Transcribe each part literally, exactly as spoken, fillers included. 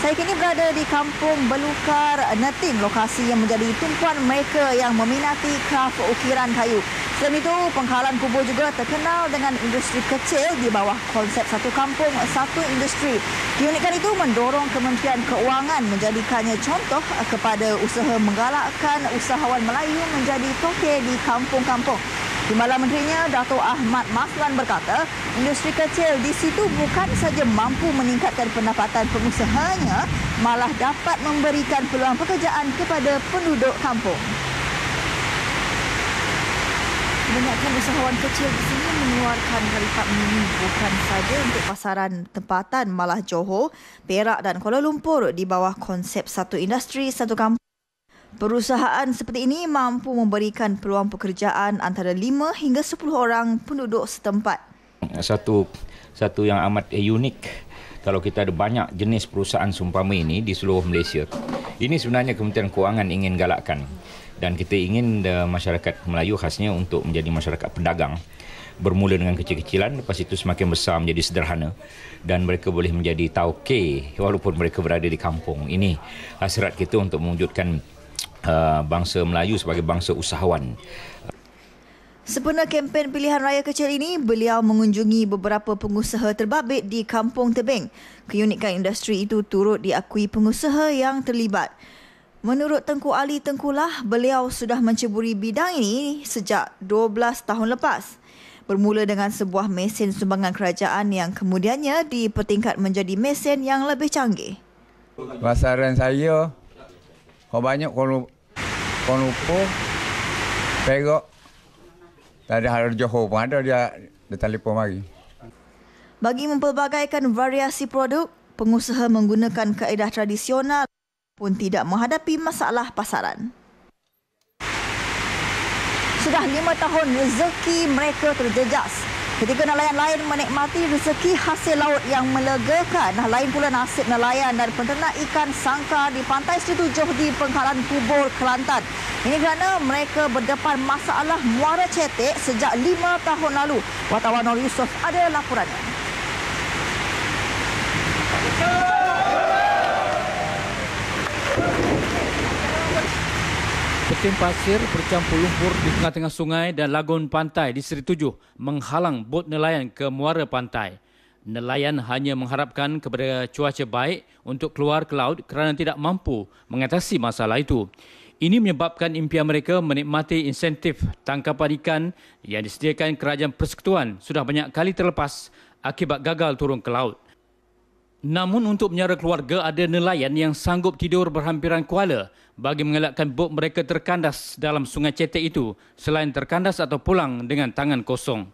Saya kini berada di Kampung Belukar, Neting, lokasi yang menjadi tumpuan mereka yang meminati kraf ukiran kayu. Selain itu, Penghalan Kubur juga terkenal dengan industri kecil di bawah konsep satu kampung, satu industri. Keunikan itu mendorong Kementerian Keuangan menjadikannya contoh kepada usaha menggalakkan usahawan Melayu menjadi toke di kampung-kampung. Timbalan Menterinya, Dato' Ahmad Maslan berkata, industri kecil di situ bukan saja mampu meningkatkan pendapatan pengusahanya, malah dapat memberikan peluang pekerjaan kepada penduduk kampung. Kebanyakan usahawan kecil di sini mengeluarkan khalifat mini bukan saja untuk pasaran tempatan, malah Johor, Perak dan Kuala Lumpur di bawah konsep satu industri, satu kampung. Perusahaan seperti ini mampu memberikan peluang pekerjaan antara lima hingga sepuluh orang penduduk setempat. Satu satu yang amat unik kalau kita ada banyak jenis perusahaan seumpama ini di seluruh Malaysia. Ini sebenarnya Kementerian Keuangan ingin galakkan dan kita ingin uh, masyarakat Melayu khasnya untuk menjadi masyarakat pedagang. Bermula dengan kecil-kecilan, lepas itu semakin besar menjadi sederhana dan mereka boleh menjadi tauke walaupun mereka berada di kampung. Ini hasrat kita untuk mewujudkan Uh, bangsa Melayu sebagai bangsa usahawan. Sempena kempen pilihan raya kecil ini, beliau mengunjungi beberapa pengusaha terbabit di Kampung Tebing. Keunikan industri itu turut diakui pengusaha yang terlibat. Menurut Tengku Ali Tengkulah, beliau sudah menceburi bidang ini sejak dua belas tahun lepas. Bermula dengan sebuah mesin sumbangan kerajaan yang kemudiannya dipertingkat menjadi mesin yang lebih canggih. Pasaran saya, kau banyak Kuala Lumpur, Perak, tadi ada Johor pun ada, dia, dia telefon mari. Bagi mempelbagaikan variasi produk, pengusaha menggunakan kaedah tradisional pun tidak menghadapi masalah pasaran. Sudah lima tahun rezeki mereka terjejas. Ketika nelayan lain menikmati rezeki hasil laut yang melegakan, lain pula nasib nelayan dan penternak ikan sangkar di Pantai Seri Tujuh di Penghalan Kubur, Kelantan. Ini kerana mereka berdepan masalah muara cetek sejak lima tahun lalu. Wartawan Nur Yusof ada laporannya. Peting pasir bercampur lumpur di tengah-tengah sungai dan lagun pantai di Seri Tujuh menghalang bot nelayan ke muara pantai. Nelayan hanya mengharapkan kepada cuaca baik untuk keluar ke laut kerana tidak mampu mengatasi masalah itu. Ini menyebabkan impian mereka menikmati insentif tangkapan ikan yang disediakan Kerajaan Persekutuan sudah banyak kali terlepas akibat gagal turun ke laut. Namun untuk menyara keluarga, ada nelayan yang sanggup tidur berhampiran kuala bagi mengelakkan bot mereka terkandas dalam sungai cetek itu selain terkandas atau pulang dengan tangan kosong.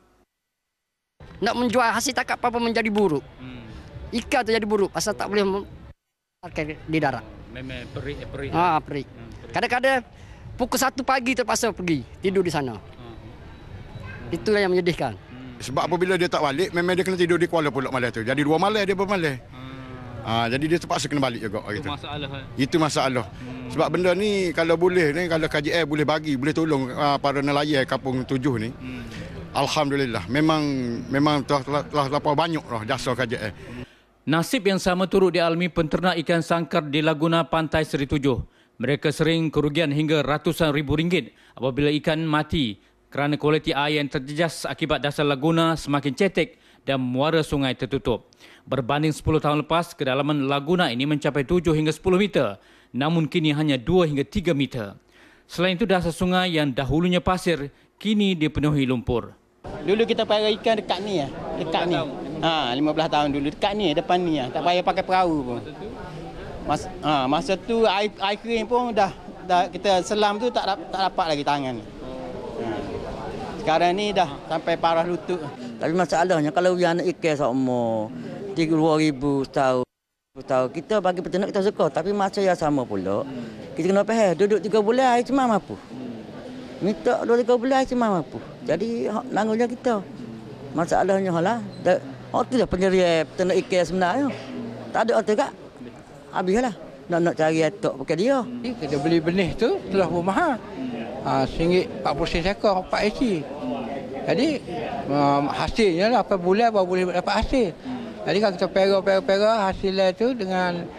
Nak menjual hasil tangkap apa menjadi buruk. Hmm. Ikan terjadi buruk asal tak boleh di darat. Memang perik, perik. Ah, perik. Hmm, kadang-kadang pukul satu pagi terpaksa pergi tidur di sana. Hmm. Itulah yang menyedihkan. Hmm. Sebab apabila dia tak balik, memang dia kena tidur di Kuala pula malam tu. Jadi dua malam dia bermalam. Hmm. Ah, jadi dia terpaksa kena balik juga. Itu gitu. Masalah. Itu masalah. Hmm. Sebab benda ni kalau boleh ni, kalau K J R boleh bagi, boleh tolong uh, para nelayan Kampung Tujuh ni. Hmm. Alhamdulillah, memang memang telah telah, telah, telah banyak lah jasa K J R. Nasib yang sama turut dialami penternak ikan sangkar di Laguna Pantai Seri Tujuh. Mereka sering kerugian hingga ratusan ribu ringgit apabila ikan mati kerana kualiti air yang terjejas akibat dasar laguna semakin cetek dan muara sungai tertutup. Berbanding sepuluh tahun lepas, kedalaman laguna ini mencapai tujuh hingga sepuluh meter, namun kini hanya dua hingga tiga meter. Selain itu, dasar sungai yang dahulunya pasir, kini dipenuhi lumpur. Dulu kita pakai ikan dekat ni ya, dekat ni. Ha, lima belas tahun dulu dekat ni, depan ni ya. Tak payah pakai perahu pun. Mas, ha, masa tu air, air kering pun dah, dah kita selam tu tak tak dapat lagi tangan. Ha. Sekarang ni dah sampai parah lutut. Tapi masalahnya kalau yang anak ikan seumur tiga puluh ribu tahun, tahun kita bagi peternak kita suka, tapi masa yang sama pula kita kena faham duduk tiga bulan air cuma mampu. Minta dua tiga bulan air cuma mampu. Jadi nanggungnya kita. Masalahnya lah, oh tu dah penyeria peternak ikan sebenarnya. Tak ada otak kak. Habislah. Nak nak cari atok pakai dia. Kita beli benih tu telah pun mahal. Ha, singgit empat puluh sen ekor, empat isi. Jadi um, hasilnya lah, apa bulan baru boleh dapat hasil. Jadi kalau kita pera-pera-pera hasilnya tu dengan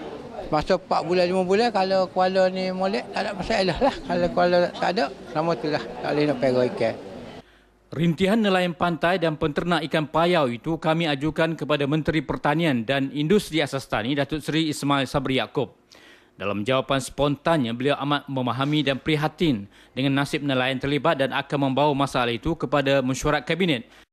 Masa empat bulan, lima bulan, kalau kuala ni molek, tak ada masalah lah. Kalau kuala tak ada, sama tu lah. Tak boleh nak pergi ikan. Rintihan nelayan pantai dan penternak ikan payau itu kami ajukan kepada Menteri Pertanian dan Industri Asas Tani, Datuk Seri Ismail Sabri Yaakob. Dalam jawapan spontannya, beliau amat memahami dan prihatin dengan nasib nelayan terlibat dan akan membawa masalah itu kepada mesyuarat Kabinet.